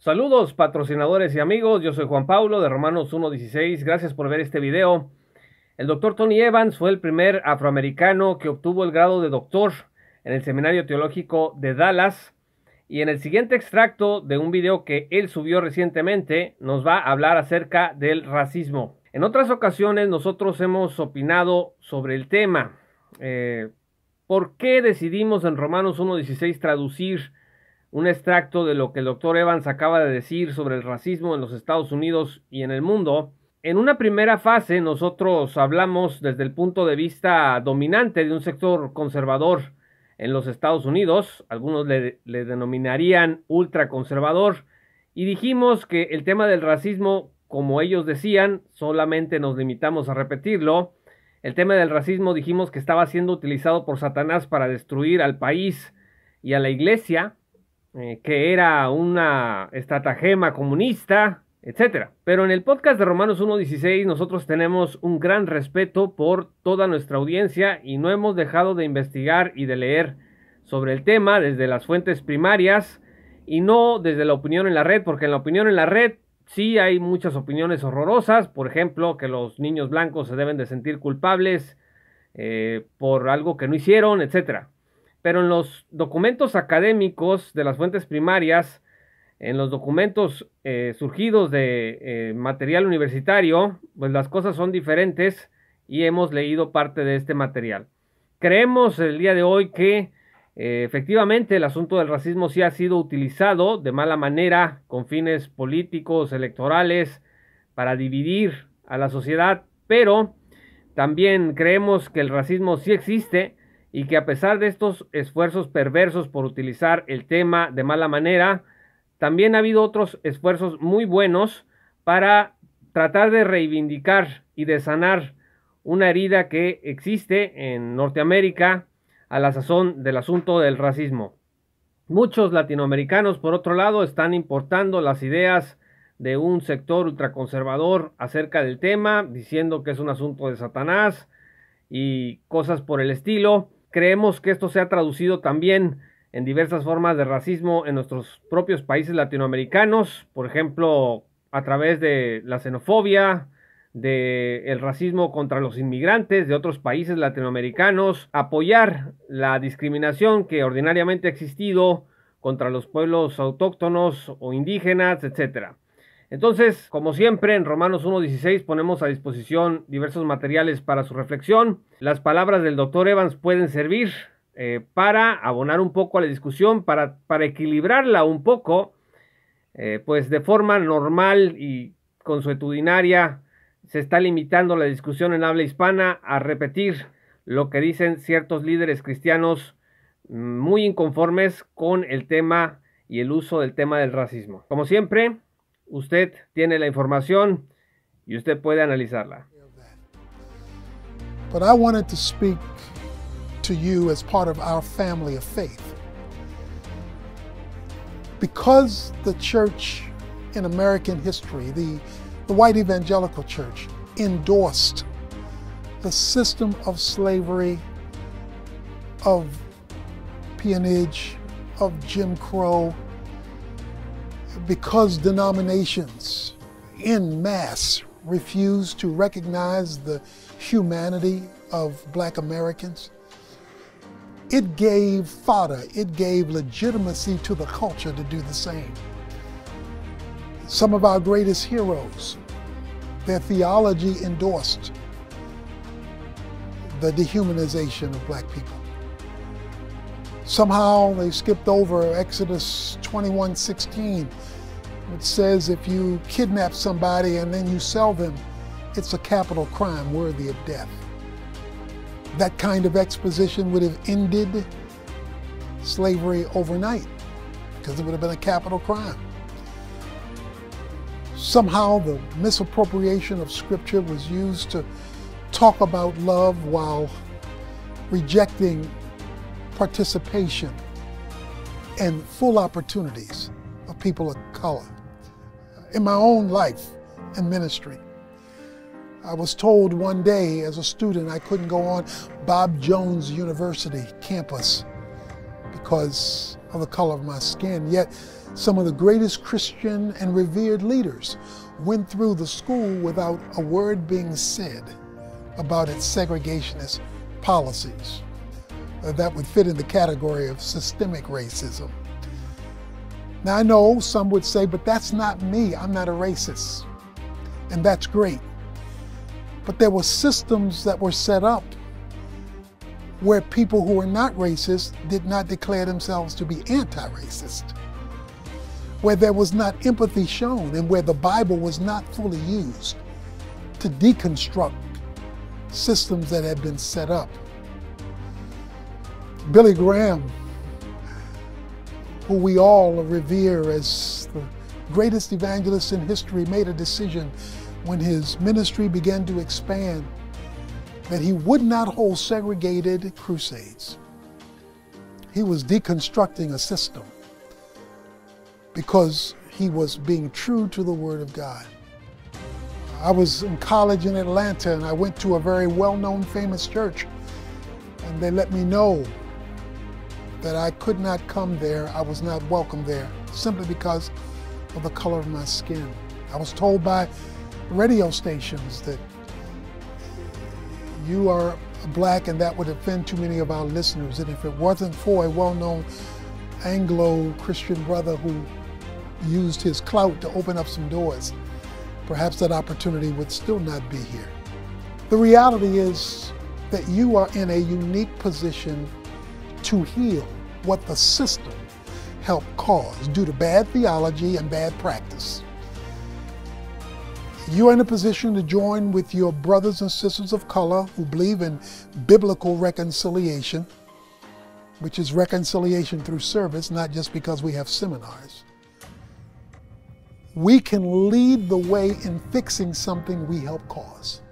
Saludos patrocinadores y amigos, yo soy Juan Pablo de Romanos 1.16, gracias por ver este video. El doctor Tony Evans fue el primer afroamericano que obtuvo el grado de doctor en el Seminario Teológico de Dallas, y en el siguiente extracto de un video que él subió recientemente nos va a hablar acerca del racismo. En otras ocasiones nosotros hemos opinado sobre el tema. ¿Por qué decidimos en Romanos 1.16 traducir un extracto de lo que el doctor Evans acaba de decir sobre el racismo en los Estados Unidos y en el mundo? En una primera fase nosotros hablamos desde el punto de vista dominante de un sector conservador en los Estados Unidos, algunos le denominarían ultraconservador, y dijimos que el tema del racismo, como ellos decían, solamente nos limitamos a repetirlo. El tema del racismo dijimos que estaba siendo utilizado por Satanás para destruir al país y a la iglesia, que era una estratagema comunista, etcétera. Pero en el podcast de Romanos 1.16 nosotros tenemos un gran respeto por toda nuestra audiencia y no hemos dejado de investigar y de leer sobre el tema desde las fuentes primarias y no desde la opinión en la red, porque en la opinión en la red sí hay muchas opiniones horrorosas. Por ejemplo, que los niños blancos se deben de sentir culpables por algo que no hicieron, etcétera. Pero en los documentos académicos de las fuentes primarias, en los documentos surgidos de material universitario, pues las cosas son diferentes y hemos leído parte de este material. Creemos el día de hoy que efectivamente el asunto del racismo sí ha sido utilizado de mala manera con fines políticos, electorales, para dividir a la sociedad, pero también creemos que el racismo sí existe y que a pesar de estos esfuerzos perversos por utilizar el tema de mala manera, también ha habido otros esfuerzos muy buenos para tratar de reivindicar y de sanar una herida que existe en Norteamérica a la sazón del asunto del racismo. Muchos latinoamericanos, por otro lado, están importando las ideas de un sector ultraconservador acerca del tema, diciendo que es un asunto de Satanás y cosas por el estilo. Creemos que esto se ha traducido también en diversas formas de racismo en nuestros propios países latinoamericanos, por ejemplo, a través de la xenofobia, del racismo contra los inmigrantes de otros países latinoamericanos, apoyar la discriminación que ordinariamente ha existido contra los pueblos autóctonos o indígenas, etcétera. Entonces, como siempre, en Romanos 1.16 ponemos a disposición diversos materiales para su reflexión. Las palabras del doctor Evans pueden servir para abonar un poco a la discusión, para equilibrarla un poco, pues de forma normal y consuetudinaria se está limitando la discusión en habla hispana a repetir lo que dicen ciertos líderes cristianos muy inconformes con el tema y el uso del tema del racismo. Como siempre, usted tiene la información y usted puede analizarla. But I wanted to speak to you as part of our family of faith. Because the church in American history, the white evangelical church, endorsed the system of slavery, of peonage, of Jim Crow, because denominations en masse refused to recognize the humanity of Black Americans, it gave fodder, it gave legitimacy to the culture to do the same. Some of our greatest heroes, their theology endorsed the dehumanization of Black people. Somehow they skipped over Exodus 21:16, which says if you kidnap somebody and then you sell them, it's a capital crime worthy of death. That kind of exposition would have ended slavery overnight because it would have been a capital crime. Somehow the misappropriation of scripture was used to talk about love while rejecting participation and full opportunities of people of color. In my own life and ministry, I was told one day as a student I couldn't go on Bob Jones University campus because of the color of my skin. Yet Some of the greatest Christian and revered leaders went through the school without a word being said about its segregationist policies. That would fit in the category of systemic racism. Now I know some would say, but that's not me, I'm not a racist. And that's great. But there were systems that were set up where people who were not racist did not declare themselves to be anti-racist, where there was not empathy shown and where the Bible was not fully used to deconstruct systems that had been set up. Billy Graham, who we all revere as the greatest evangelist in history, made a decision when his ministry began to expand that he would not hold segregated crusades. He was deconstructing a system because he was being true to the Word of God. I was in college in Atlanta and I went to a very well-known famous church, and they let me know that I could not come there, I was not welcome there, simply because of the color of my skin. I was told by radio stations that you are black and that would offend too many of our listeners, and if it wasn't for a well-known Anglo-Christian brother who used his clout to open up some doors, perhaps that opportunity would still not be here. The reality is that you are in a unique position to heal what the system helped cause due to bad theology and bad practice. You are in a position to join with your brothers and sisters of color who believe in biblical reconciliation, which is reconciliation through service, not just because we have seminars. We can lead the way in fixing something we help cause.